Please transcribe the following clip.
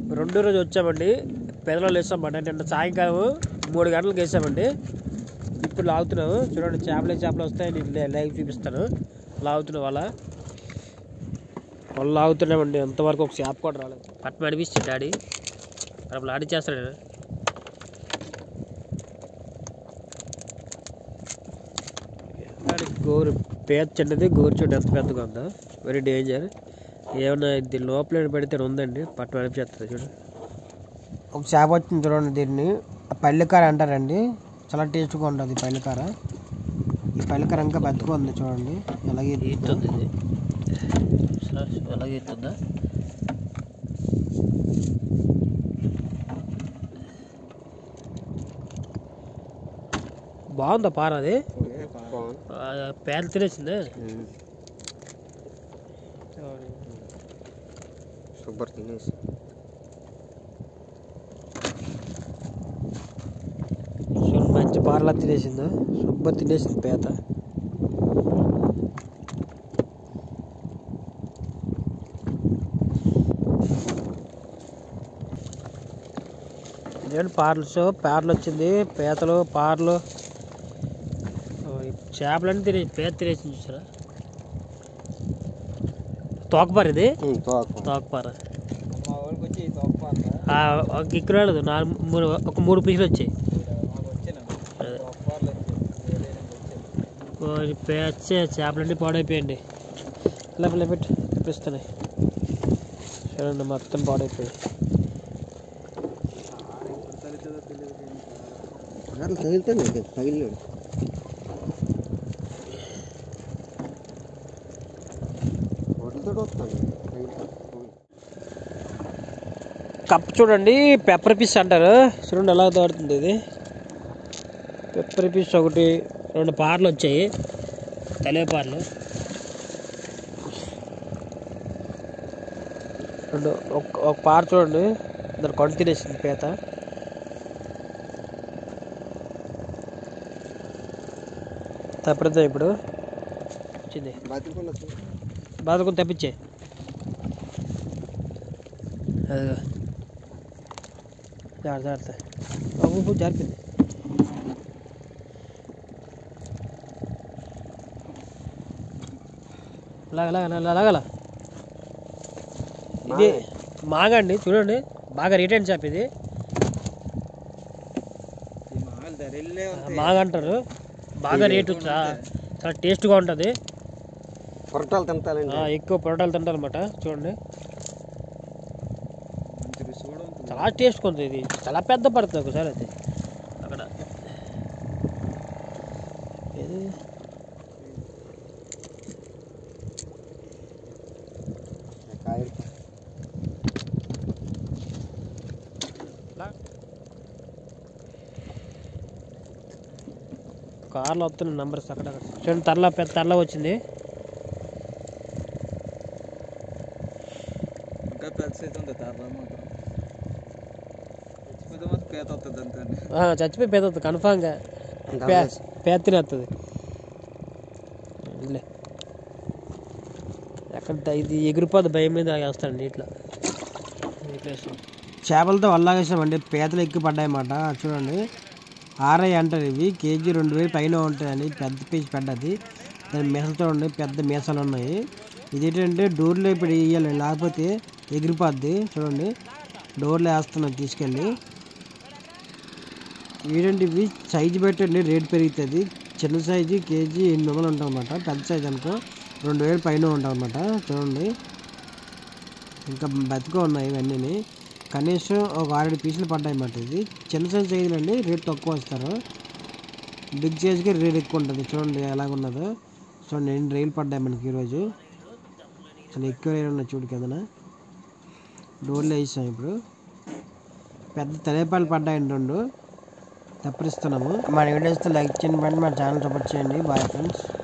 రెండో రోజు వచ్చామండి, పెదలో వేసామండి. నిన్న సాయంకాలం 3 గంటలకు వేసామండి. ఇప్పుడు లాగుతున్నాము చూడండి. చేపలు వస్తాయి, నేను లైవ్ చూపిస్తాను. లాగుతున్నాం వాళ్ళ లాగుతున్నామండి. ఎంతవరకు ఒక చేప కూడా రాలేదు. పట్టు అనిపిస్తుంది డాడీ, అప్పుడు ఆడిచ్చేస్తాడు. గోరు పేద చిన్నది, గోరు చూడు ఎంత పెద్దగా ఉందో. Very danger. ఏమన్నా ఇది లోపల పెడితే ఉందండి, పట్టు అనిపిస్తుంది చూడు. ఒక చేప వచ్చింది చూడండి. దీన్ని పల్లికార అంటారండి. చాలా టేస్ట్గా ఉంటుంది పల్లికార. ఈ పల్లికార ఇంకా బతుకు ఉంది చూడండి. ఎలాగే ఈతుంది ఇది, ఎలాగే ఈతుందా. బాగుందా పార? అది పేద తినేసిందే. సూపర్ తినేసి మంచి పారలా తినేసిందా. సూపర్ తినేసింది పేద. ఇదేంటి పార్లు వచ్చింది. పీతలు, పార్లు, చేపలన్నీ తినేసి పేద తినేసింది చూసారా. తోకపార ఇది, తోకపార. ఇక్కడ రాలేదు. 3 పీసులు వచ్చాయి. చేపలన్నీ పాడైపోయండి. ఇలా పెట్టి తెప్పిస్తున్నాయి చూడండి. మొత్తం పాడైపోయాయి. కప్ చూడండి, పెప్పర్ పీస్ అంటారు చూడండి. ఎలా తోడుతుంది ఇది. పెప్పర్ పీస్ ఒకటి, 2 పార్లు వచ్చాయి, తలేపార్లు. ఒక పార చూడండి, దాన్ని కొండ తినేసింది పేత. తప్పడుద్దా ఇప్పుడు వచ్చింది. బాదుకొని తప్పించే. అదిగో జాగ్రత్త జారిపోయింది. లాగల ఇది మాగండి చూడండి. బాగా రిటైన్ చేప ఇది. మాగ అంటారు. బాగా రేటు, చాలా టేస్ట్గా ఉంటుంది. పొరటాలు తింటారండి, ఎక్కువ పొరటాలు తింటారనమాట. చూడండి చాలా టేస్ట్గా ఉంటుంది ఇది. చాలా పెద్ద పడుతుంది ఒకసారి అది అక్కడ. కార్లో వస్తున్నాయి నంబర్స్ అక్కడ చూడండి. పెద్ద తర్లా వచ్చింది. చచ్చిపోయి పేద వస్తుంది కన్ఫామ్గా. పేద తినేస్తుంది. ఎక్కడ ఇది ఎగిరిపోద్ది, భయం మీద వేస్తాడు నీటిలో. చేపలతో వల్లాగేసామండి. పీతలు ఎక్కువ పడ్డాయన్నమాట. చూడండి, ఆర్ఐ అంటారు ఇవి. కేజీ 2000 పైన ఉంటాయని. పెద్ద పీస్ పడ్డది. దాని మీసలు చూడండి, పెద్ద మీసాలు ఉన్నాయి. ఇదేంటంటే డోర్లో ఇప్పుడు వేయాలి, లేకపోతే ఎగిరిపోద్ది. చూడండి, డోర్లో వేస్తున్నాం తీసుకెళ్ళి. ఏంటంటే ఇవి సైజు పెట్టండి, రేట్ పెరుగుతుంది. చిన్న సైజు కేజీ 800 ఉంటాం అన్నమాట. పెద్ద సైజు అనుకో 2000 పైన ఉంటాం అన్నమాట. చూడండి, ఇంకా బతిగా ఉన్నాయి ఇవన్నీ. కనీసం ఒక 6-7 పీసులు పడ్డాయి అన్నమాట. ఇది చిన్న సైజు సైజులండి, రేట్ తక్కువ వస్తారు. బిగ్ సైజ్కి రేట్ ఎక్కువ ఉంటుంది. చూడండి ఎలాగున్నదో. చూడండి, 2 రైలు పడ్డాయి మనకి ఈరోజు. చాలా ఎక్కువ రైలు ఉన్నాయి చూడు కిందన. డోర్లు వేసాం. ఇప్పుడు పెద్ద తలేపాలు పడ్డాయండి 2. తప్పరిస్తున్నాము. మన వీడియోస్తో లైక్ చేయండి, మన ఛానల్ సపోర్ట్ చేయండి. Bye friends.